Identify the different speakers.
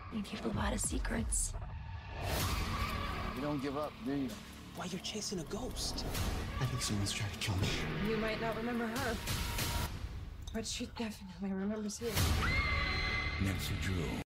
Speaker 1: We keep a lot of secrets.
Speaker 2: You don't give up, do you?
Speaker 3: Why you're chasing a ghost?
Speaker 4: I think someone's trying to kill me.
Speaker 5: You might not remember her, but she definitely remembers you.
Speaker 6: Nancy Drew.